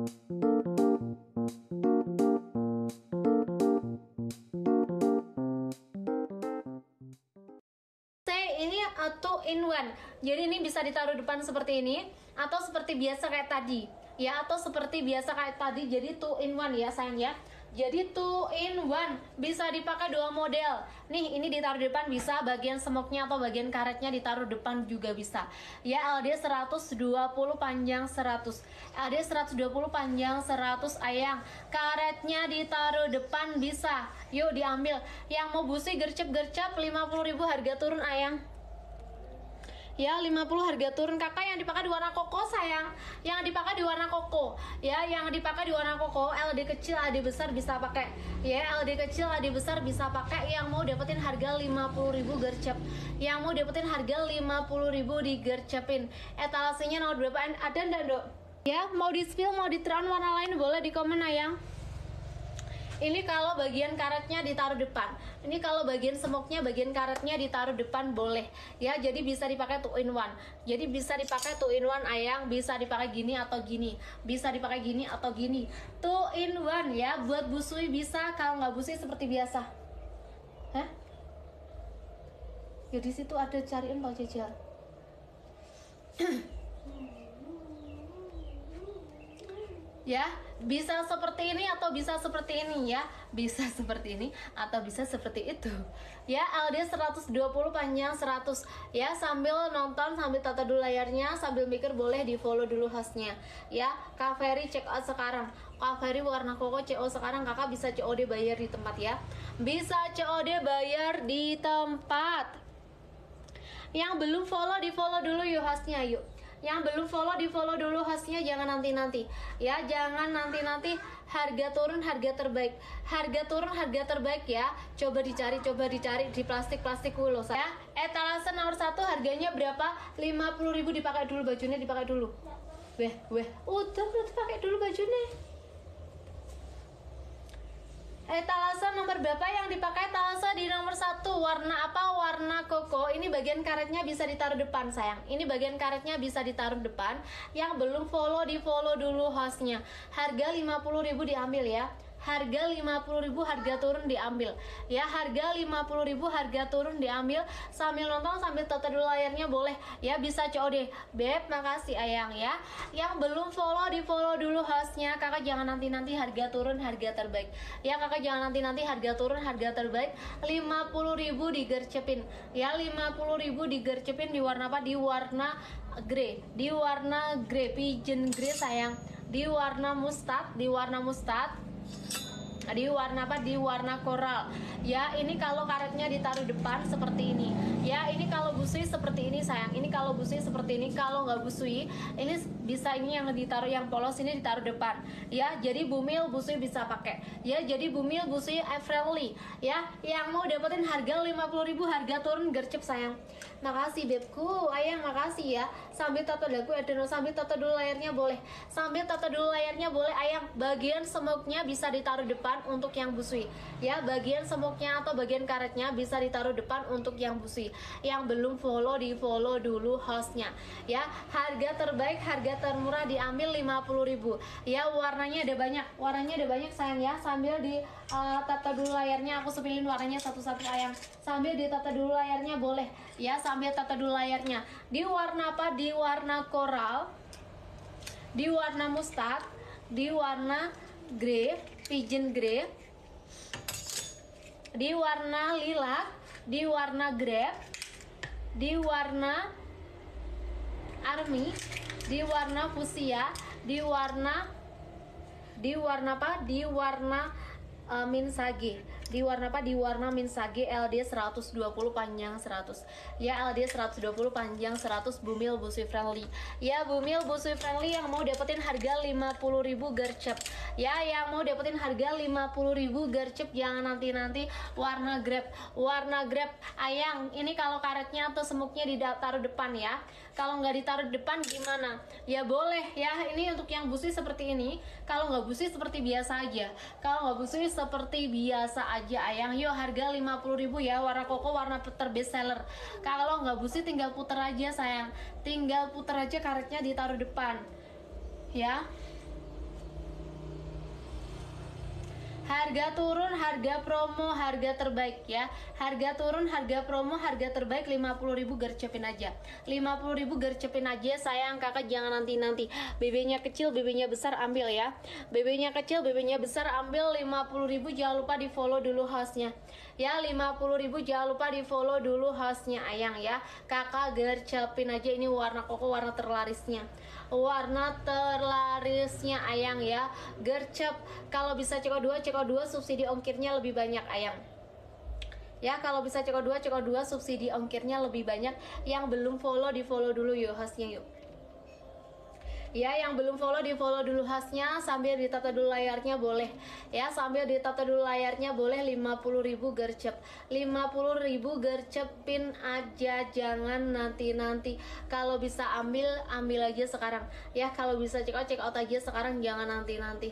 Ini two in one, jadi ini bisa ditaruh depan seperti ini atau seperti biasa kayak tadi ya, atau seperti biasa kayak tadi. Jadi two in one ya sayang ya. Jadi two in one bisa dipakai dua model. Nih ini ditaruh depan bisa, bagian semoknya atau bagian karetnya ditaruh depan juga bisa. Ya LD 120 panjang 100. LD 120 panjang 100 ayang. Karetnya ditaruh depan bisa. Yuk diambil. Yang mau busi gercep-gercep 50.000 harga turun ayang. Ya 50 harga turun kakak. Yang dipakai di warna koko sayang, yang dipakai di warna koko ya, yang dipakai di warna koko. LD kecil LD besar bisa pakai ya, LD kecil LD besar bisa pakai. Yang mau dapetin harga 50.000 gercep, yang mau dapetin harga 50.000 digercepin. Etalasenya nomor berapa? Ada ndak dok? Ya mau di spill mau di tran warna lain boleh di komen ayang. Ini kalau bagian karetnya ditaruh depan, ini kalau bagian semoknya, bagian karetnya ditaruh depan boleh ya. Jadi bisa dipakai two in one. Jadi bisa dipakai two in one ayang, bisa dipakai gini atau gini, bisa dipakai gini atau gini. Two in one ya, buat busui bisa, kalau nggak busui seperti biasa. Hah? Ya di situ ada, cariin Pak Jejal. Ya bisa seperti ini atau bisa seperti ini ya, bisa seperti ini atau bisa seperti itu ya. LD 120 panjang 100 ya. Sambil nonton sambil tata dulu layarnya, sambil mikir boleh di follow dulu hostnya ya. Kak Ferry check out sekarang, Kak Ferry warna koko CO sekarang. Kakak bisa COD bayar di tempat ya, bisa COD bayar di tempat. Yang belum follow di follow dulu yuk hostnya yuk. Yang belum follow di follow dulu hostnya, jangan nanti-nanti ya, jangan nanti-nanti. Harga turun harga terbaik, harga turun harga terbaik ya. Coba dicari di plastik dulu saya. Etalase nomor 1 harganya berapa? 50.000. dipakai dulu bajunya, dipakai dulu. Udah dipakai dulu bajunya. Etalase nomor berapa yang dipakai? Etalase di nomor 1. Warna apa? Warna koko. Ini bagian karetnya bisa ditaruh depan sayang. Ini bagian karetnya bisa ditaruh depan. Yang belum follow di follow dulu hostnya. Harga 50.000 diambil ya. Harga 50.000 harga turun diambil ya. Harga 50.000 harga turun diambil. Sambil nonton sambil tata dulu layarnya boleh ya, bisa COD. Beb makasih ayang ya. Yang belum follow di follow dulu hostnya. Kakak jangan nanti-nanti, harga turun harga terbaik ya. Kakak jangan nanti-nanti, harga turun harga terbaik. 50.000 digercepin ya, 50.000 digercepin. Di warna apa? Di warna grey, di warna grey pigeon grey sayang. Di warna mustard, di warna mustard. Di warna apa? Di warna koral ya. Ini kalau karetnya ditaruh depan seperti ini ya. Ini kalau busui seperti ini sayang. Ini kalau busui seperti ini. Kalau nggak busui ini bisa, ini yang ditaruh, yang polos ini ditaruh depan ya. Jadi bumil busui bisa pakai ya. Jadi bumil busui friendly ya. Yang mau dapetin harga 50.000 harga turun gercep sayang. Makasih bebku ayang, makasih ya. Sambil tata dagu adeno, sambil tata dulu layarnya boleh, sambil tata dulu layarnya boleh ayang. Bagian semoknya bisa ditaruh depan untuk yang busui ya. Bagian semoknya atau bagian karetnya bisa ditaruh depan untuk yang busui. Yang belum follow di follow dulu hostnya ya. Harga terbaik harga termurah diambil 50.000 ya. Warnanya ada banyak, warnanya ada banyak sayang ya. Sambil di tata dulu layarnya, aku sepilin warnanya satu-satu ayang. Sambil ditata dulu layarnya boleh ya, sambil tata dulu layarnya. Di warna apa? Di warna koral, di warna mustard, di warna grey pigeon grey, di warna lilac, di warna grape, di warna army, di warna fuchsia, di warna apa? Di warna min sage. Di warna apa? Di warna min sage. LD 120 panjang 100 ya. LD 120 panjang 100. Bumil busui friendly ya. Bumil busui friendly yang mau dapetin harga 50.000 gercep ya. Yang mau dapetin harga 50.000 gercep, jangan nanti-nanti. Warna grape, warna grape ayang. Ini kalau karetnya atau semuknya ditaruh depan ya. Kalau nggak ditaruh depan gimana ya? Boleh ya. Ini untuk yang busui seperti ini. Kalau nggak busui seperti biasa aja. Kalau nggak busui seperti biasa aja ayang. Yuk harga 50.000 ya. Warna koko warna terbest seller. Kalau nggak busui tinggal puter aja sayang, tinggal puter aja karetnya ditaruh depan ya. Harga turun, harga promo, harga terbaik ya. Harga turun, harga promo, harga terbaik 50.000 gercepin aja. 50.000 gercepin aja sayang, kakak jangan nanti-nanti. BB-nya kecil, BB-nya besar ambil ya. BB-nya kecil, BB-nya besar ambil 50.000, jangan lupa di-follow dulu hostnya. Ya 50.000 jangan lupa di-follow dulu hostnya Ayang ya. Kakak gercepin aja, ini warna koko, warna terlarisnya. Warna terlarisnya Ayang ya. Gercep, kalau bisa CO2 subsidi ongkirnya lebih banyak Ayang. Ya kalau bisa CO2 subsidi ongkirnya lebih banyak. Yang belum follow di-follow dulu yuk hostnya yuk. Ya yang belum follow di follow dulu hostnya, sambil ditata dulu layarnya boleh ya, sambil ditata dulu layarnya boleh. 50.000 gercep, 50.000 gercepin aja, jangan nanti-nanti. Kalau bisa ambil aja sekarang ya, kalau bisa check out aja sekarang, jangan nanti-nanti.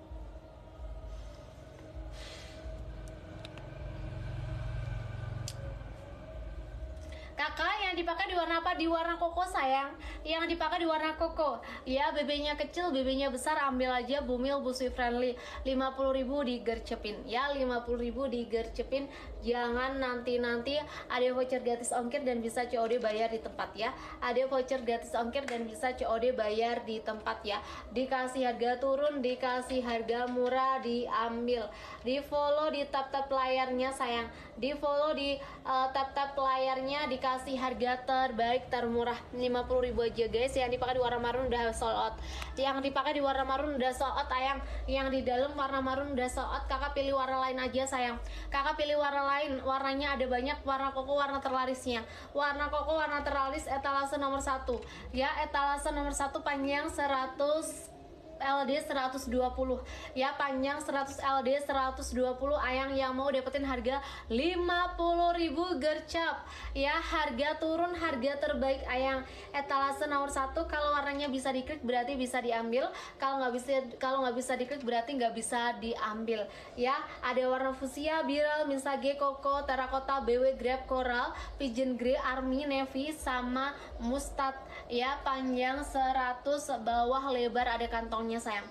Kakak yang dipakai di warna apa? Di warna koko sayang. Yang dipakai di warna koko. Ya BB-nya kecil, BB-nya besar ambil aja, Bumil Busui Friendly. 50.000 digercepin. Ya 50.000 digercepin. Jangan nanti-nanti. Ada voucher gratis ongkir dan bisa COD bayar di tempat ya. Ada voucher gratis ongkir dan bisa COD bayar di tempat ya. Dikasih harga turun, dikasih harga murah, diambil. Di follow di tap-tap layarnya sayang. Di follow di tap-tap layarnya, dikasih harga terbaik termurah 50.000 aja guys. Yang dipakai di warna marun udah sold out. Yang dipakai di warna marun udah sold out Ayang. Yang di dalam warna marun udah sold out. Kakak pilih warna lain aja sayang. Kakak pilih warna lain. Warnanya ada banyak. Warna koko, warna terlarisnya. Warna koko, warna terlaris etalase nomor 1. Ya etalase nomor 1 panjang 100 LD 120 ya, panjang 100 LD 120 Ayang. Yang mau dapetin harga 50.000 gercep ya, harga turun, harga terbaik Ayang. Etalase nomor 1, kalau warnanya bisa diklik berarti bisa diambil, kalau nggak bisa diklik berarti nggak bisa diambil ya. Ada warna fuchsia, biral, Minsage, koko, terakota, BW, grab, coral, pigeon grey, army, navy, sama mustard ya. Panjang 100, bawah lebar, ada kantong sayang.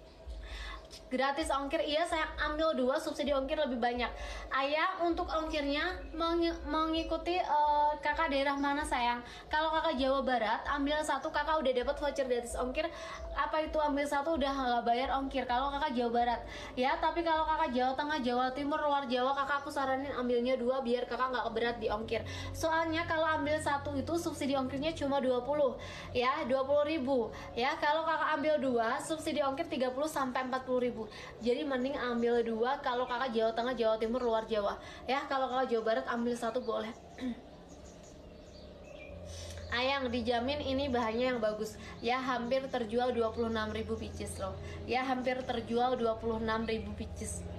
Gratis ongkir, iya sayang, ambil 2, subsidi ongkir lebih banyak Ayang. Untuk ongkirnya mengikuti kakak daerah mana sayang. Kalau kakak Jawa Barat ambil 1, kakak udah dapat voucher gratis ongkir. Apa itu ambil 1 udah nggak bayar ongkir kalau kakak Jawa Barat ya. Tapi kalau kakak Jawa Tengah, Jawa Timur, luar Jawa, kakak aku saranin ambilnya 2 biar kakak nggak keberat di ongkir. Soalnya kalau ambil 1 itu subsidi ongkirnya cuma 20 ya, 20.000 ya. Kalau kakak ambil 2 subsidi ongkir 30 sampai 40.000. Jadi mending ambil 2 kalau kakak Jawa Tengah, Jawa Timur, luar Jawa ya. Kalau kakak Jawa Barat ambil 1 boleh. Ayang dijamin ini bahannya yang bagus ya, hampir terjual 26.000 pieces loh ya, hampir terjual 26.000 pieces.